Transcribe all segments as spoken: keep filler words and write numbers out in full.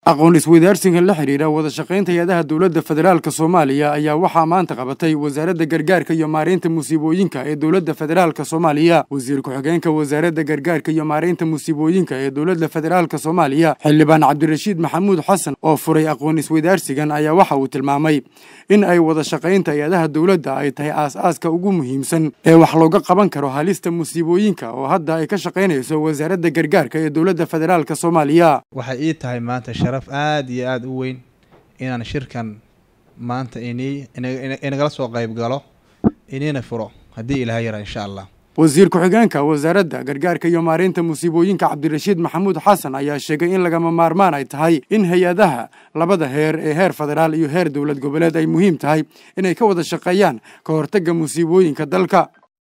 aqoon isweydaarsiga la xiriira wada shaqaynta hay'adaha dawladda federaalka Soomaaliya ayaa waxaa maanta qabatay wasaaradda gargaarka iyo maareynta musiibooyinka ee dawladda federaalka Soomaaliya. Wasiir ku-xigeenka wasaaradda gargaarka iyo maareynta musiibooyinka ee dawladda federaalka Soomaaliya Xildhibaan Cabdirashiid Maxamuud Xasan oo furay aqoon isweydaarsigan ayaa waxa uu tilmaamay in ay wada shaqaynta hay'adaha dawladda ay tahay aas-aaska ugu muhiimsan ee wax looga qaban karo halista musiibooyinka oo hadda ay ka shaqaynayso wasaaradda gargaarka ee dawladda federaalka Soomaaliya. Waxay ii tahay maanta sharaf aad iyo aad u weyn inaan shirkan maanta inii inagala soo qayb galo inina furo haddii Ilaahay yara insha Allah. wasiir ku-xigeenka wasaaradda gargaarka iyo maareynta musiibooyinka Cabdirashiid Maxamuud Xasan ayaa sheegay in lagama maarmaan ay tahay in hay'adaha labada heer ee heer federaal iyo heer dawlad goboleed ay muhiim tahay inay ka wada shaqeeyaan ka hortagga musiibooyinka dalka.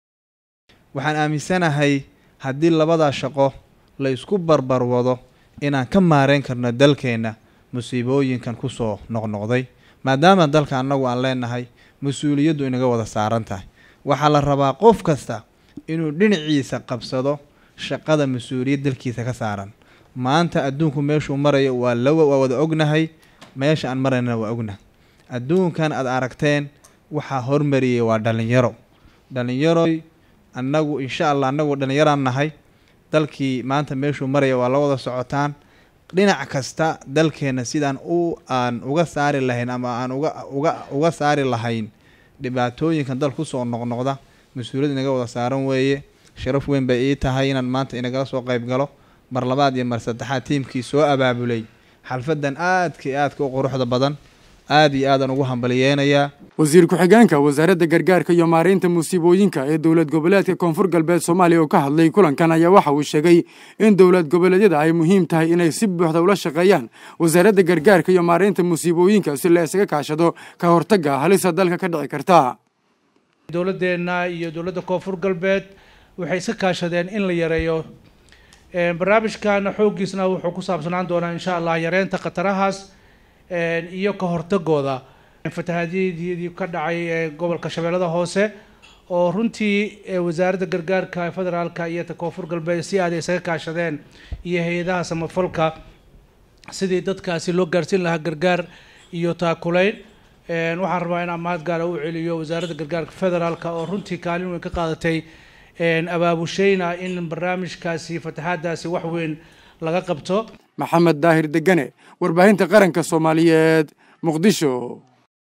Waxaan aaminsanahay haddii labada shaqo la isku barbar wado inaan ka maareyn karno dalkeena musiibooyinkan ku soo noqnoqday maadaama dalka anagu aan leenahay mas'uuliyaddu inaga wada saaran tahay. Waxaa la rabaa qof kasta inuu dhinaciisa qabsado shaqada mas'uuliyad dalkiisa ka saaran. Maanta adduunku meeshuu marayo waa lawa waa wada ognahay meesha aan marayna waa ognahay. Adduunkan aad aragteen waxa hormariyay waa dhalinyaro. Dhalinyaro anagu insha Allah anagu dhalinyaraan nahay. dalkii maanta meeshuu maraya waa la wada socotaan dhinac kasta dalkeena sidaan u aan uga saari lahayn ama aan uga uga uga saari lahayn dhibaatooyinkan dal ku soo noqnoqda mas'uuliyad inaga wada saaran weeye. Sharaf weyn bay ii tahay inaan maanta inaga soo qayb galo mar labaad iyo mar saddexaad tiimkii soo abaabulay xalfadan aadka aadka u quruxda badan aad iyo aad aan ugu hambalyeynaya. wasiir ku-xigeenka wasaaradda gargaarka iyo maareynta musiibooyinka ee dawlad goboleedka Koonfur Galbeed Soomaaliya oo ka hadlay kulankan ayaa waxa uu sheegay in dawlad goboleedyada ay muhiim tahay inay si buuxda ula shaqeeyaan wasaaradda gargaarka iyo maareynta musiibooyinka si la isaga kaashado ka hortagga halista dalka ka dhici karta. dawladdeena iyo dawladda Koonfur Galbeed waxay iska kaashadeen in la yareeyo ee barnaamijkan xoogiisna wuxuu ku saabsanaan doonaa insha Allah yareynta khatarahaas iyo ka hortagooda fatahaadii ka dhacay gobolka Shabeellada Hoose oo runtii wasaaradda gargaarka federaalka iyo ta Koonfur Galbeed si aad isaga kaashadeen iyo hay'adaha samafalka sidii dadkaasi loo gaarsiin lahaa gargaar iyo taakulayn. waxaan rabaa in amaad gaar u celiyo wasaaradda gargaarka federaalka oo runtii kaalin weyn ka qaadatay abaabushayna in barnaamijkaasi fatahaadaasi wax weyn laga qabto. Maxamed Daahir Degane warbaahinta qaranka Soomaaliyeed Muqdisho.